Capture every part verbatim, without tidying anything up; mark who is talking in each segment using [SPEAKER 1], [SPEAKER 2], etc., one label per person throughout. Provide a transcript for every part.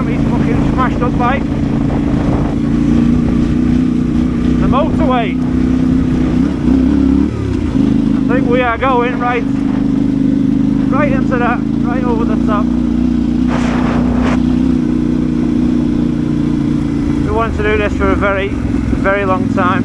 [SPEAKER 1] he's fucking smashed up bike. The motorway. I think we are going right, right into that, right over the top. We wanted to do this for a very, very long time.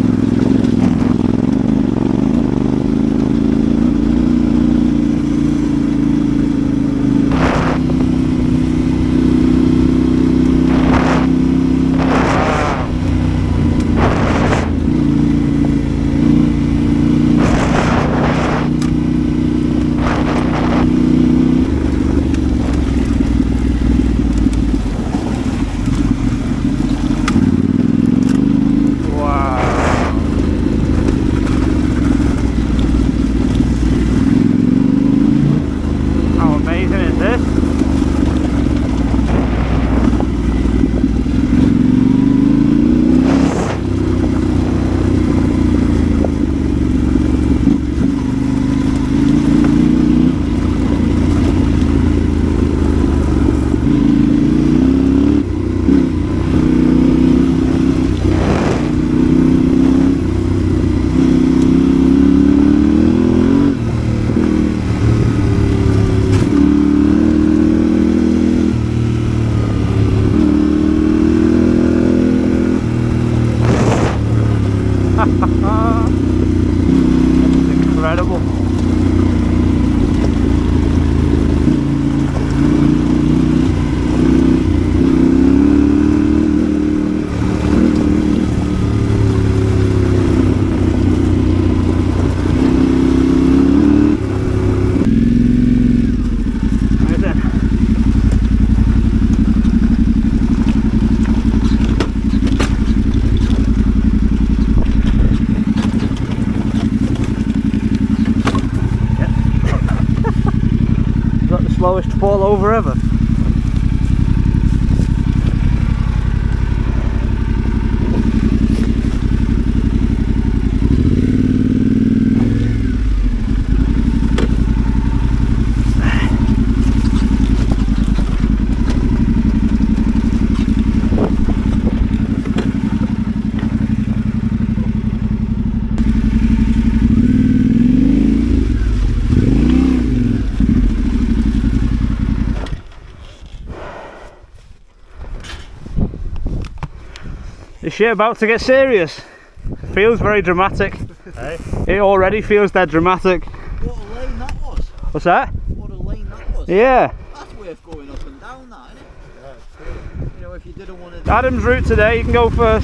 [SPEAKER 1] Incredible. Slowest fall over ever. Is she about to get serious? It feels very dramatic.
[SPEAKER 2] Hey?
[SPEAKER 1] It already feels dead dramatic.
[SPEAKER 3] What a lane that was.
[SPEAKER 1] What's that?
[SPEAKER 3] What a lane that was.
[SPEAKER 1] Yeah.
[SPEAKER 3] That's worth going up and down that, isn't it? Yeah, it's true. You know, if you didn't want to...
[SPEAKER 1] Adam's route today, you can go first.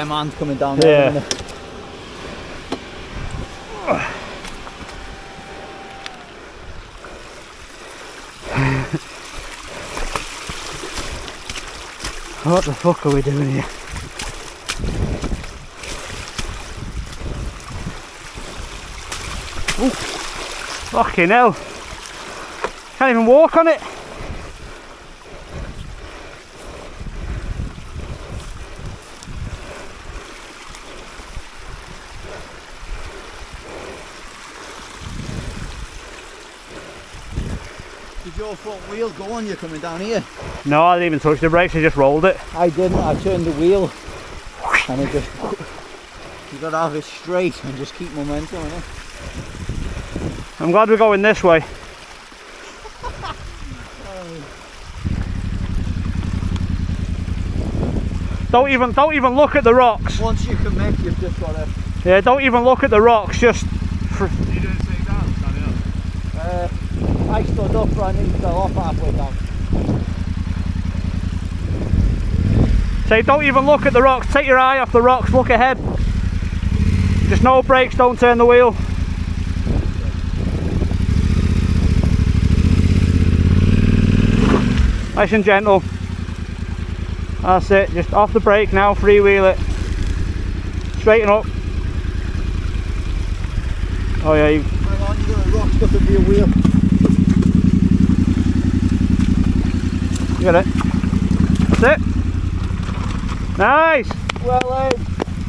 [SPEAKER 3] them hands coming down there.
[SPEAKER 1] Yeah. What the fuck are we doing here? Ooh, fucking hell. Can't even walk on it.
[SPEAKER 3] Did your front wheel go on you coming down here?
[SPEAKER 1] No, I didn't even touch the brakes, I just rolled it.
[SPEAKER 3] I didn't, I turned the wheel and it just, you got to have it straight and just keep momentum in it.
[SPEAKER 1] I'm glad we're going this way. Don't even, don't even look at the rocks.
[SPEAKER 3] Once you commit, you've just got to...
[SPEAKER 1] Yeah, don't even look at the rocks, just...
[SPEAKER 2] You didn't take down, standing up?
[SPEAKER 3] Uh, I stood up, but I nearly fell off halfway down.
[SPEAKER 1] Say, don't even look at the rocks, take your eye off the rocks, look ahead. Just no brakes, don't turn the wheel. Nice and gentle. That's it, just off the brake now, freewheel it. Straighten up. Oh yeah, you...
[SPEAKER 3] Hang on, you've got a rock stuck under your wheel.
[SPEAKER 1] You got it. That's it. Nice!
[SPEAKER 3] Well aimed.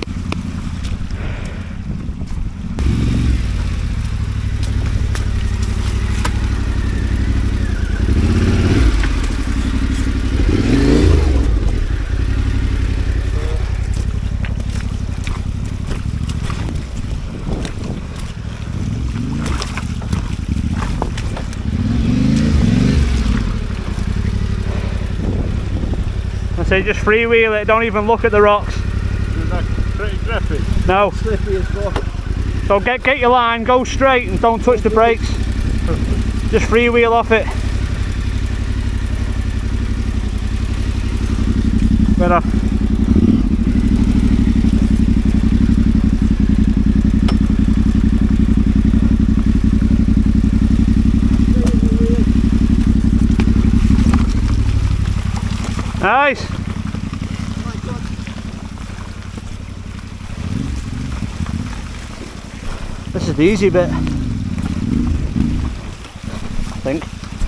[SPEAKER 1] So just freewheel it, don't even look at the rocks.
[SPEAKER 2] Isn't that pretty grippy?
[SPEAKER 1] No.
[SPEAKER 3] Slippery as fuck.
[SPEAKER 1] So get get your line, go straight and don't touch the brakes. Just freewheel off it. Better. Nice. This is the easy bit, I think.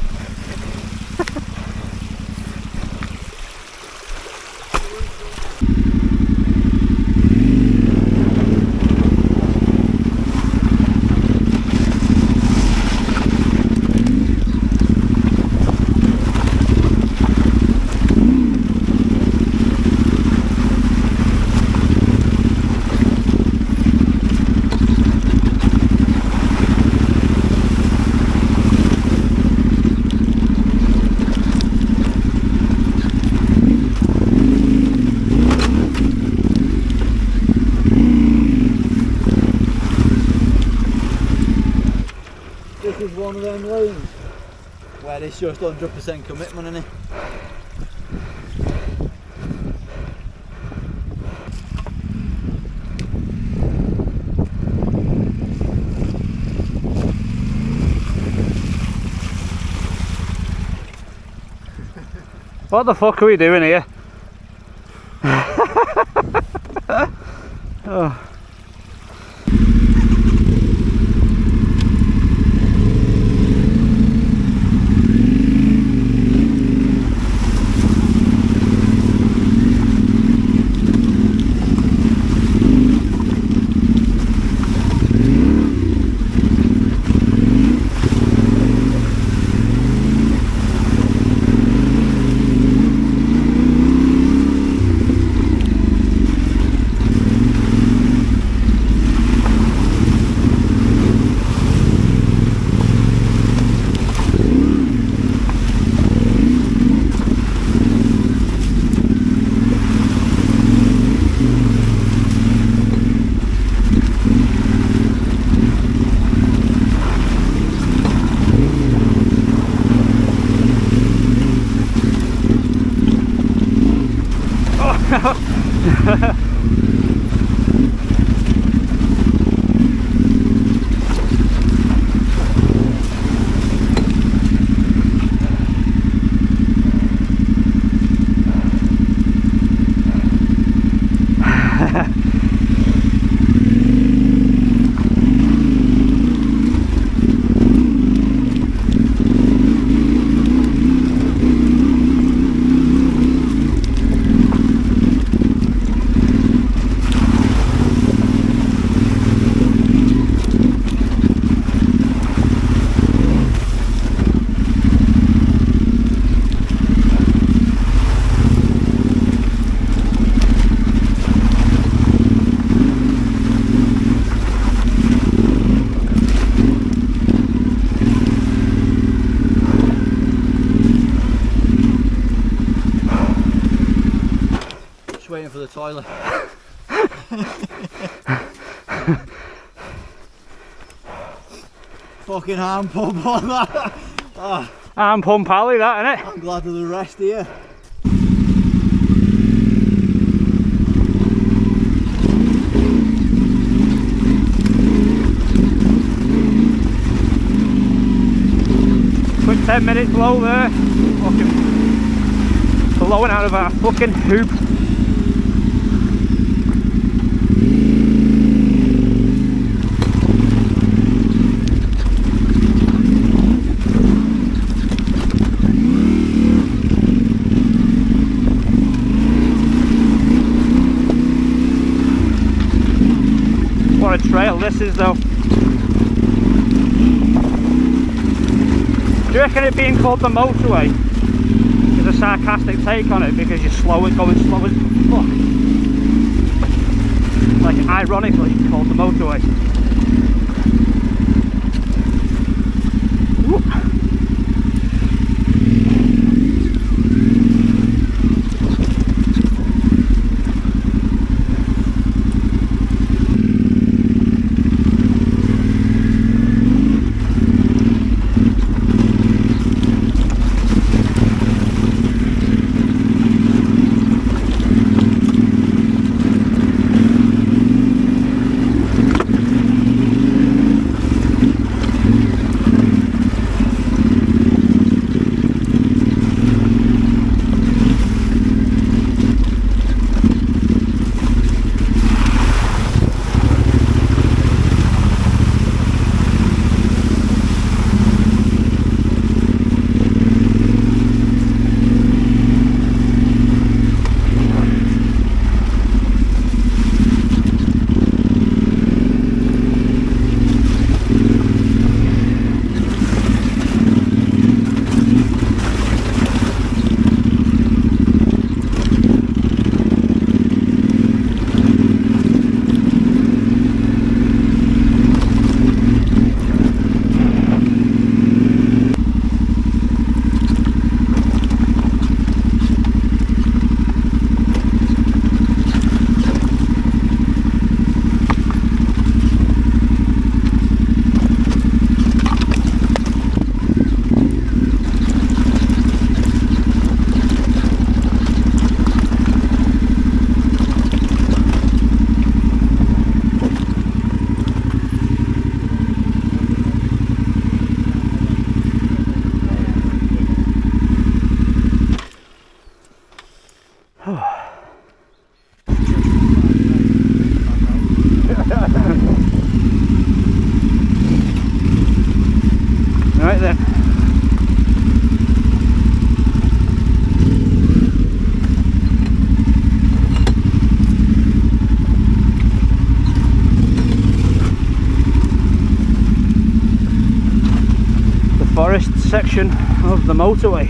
[SPEAKER 3] This is one of them lanes where it's just one hundred percent commitment in it.
[SPEAKER 1] What the fuck are we doing here? Oh.
[SPEAKER 3] Fucking arm pump on that. Oh,
[SPEAKER 1] Arm pump alley, that, innit?
[SPEAKER 3] I'm glad of the rest here.
[SPEAKER 1] Quick ten minutes blow there. Fucking blowing out of our fucking hoop. What a trail this is though. Do you reckon it being called the motorway is a sarcastic take on it because you're slow and going slow as fuck? Like ironically called the motorway. Whoop. Right then. The forest section of the motorway.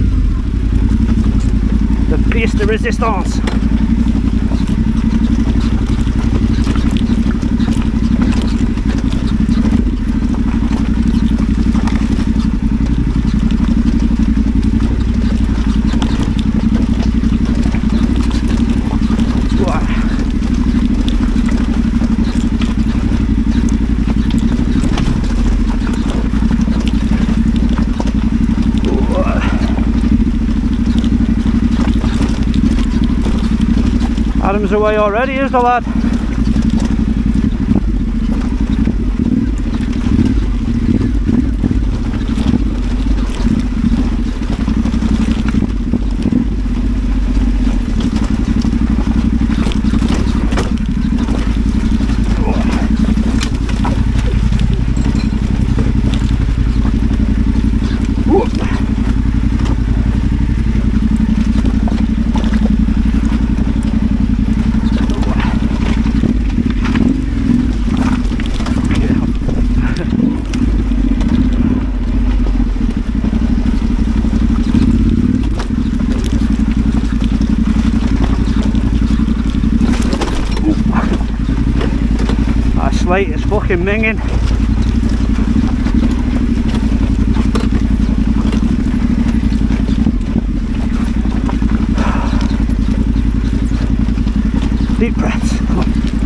[SPEAKER 1] The pièce de résistance. Adam's away already, is the lad? Slate is fucking minging. Deep breaths. Come on.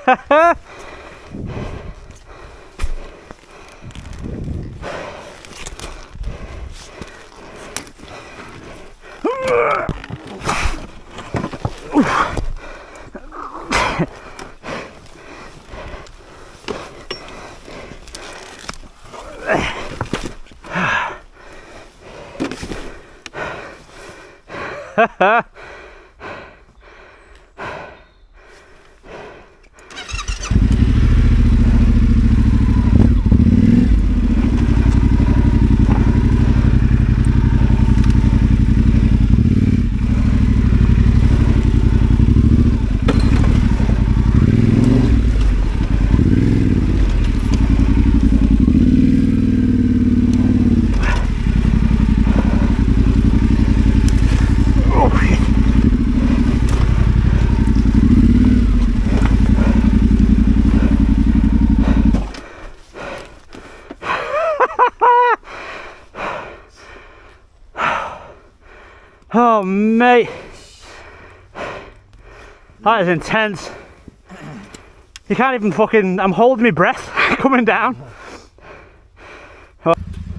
[SPEAKER 1] Oh mate, that is intense. You can't even fucking, I'm holding my breath coming down. Oh.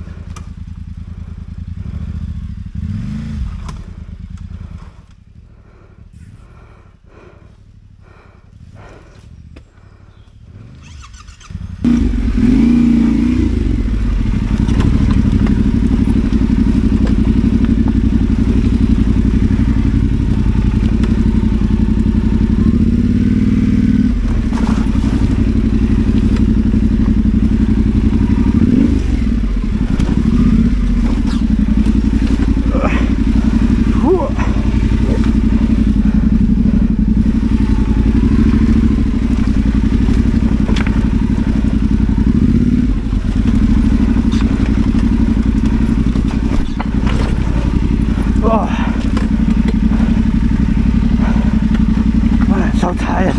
[SPEAKER 1] I'm so tired.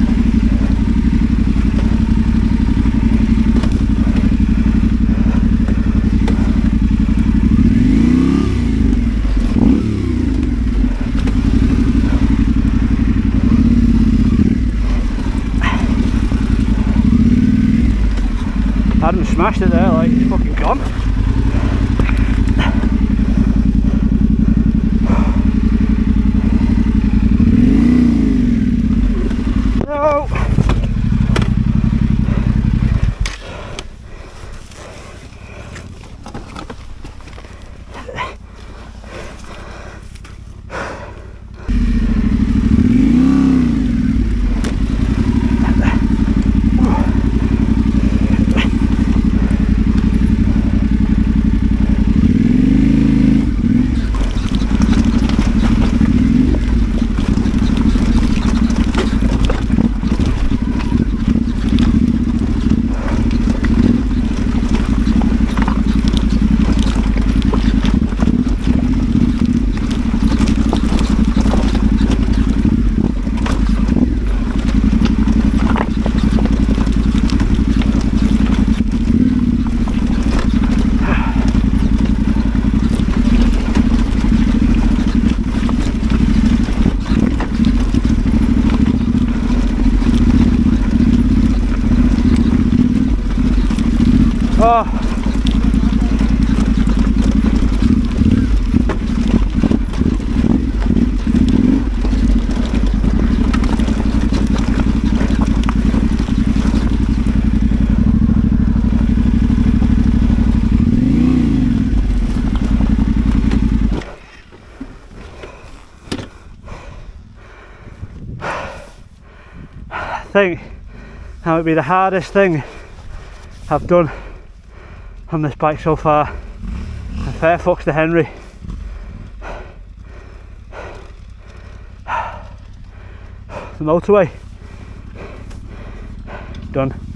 [SPEAKER 1] Adam smashed it there, like it's fucking gone. No. Oh. I think that would be the hardest thing I've done on this bike so far. And fair fucks to Henry. The motorway done.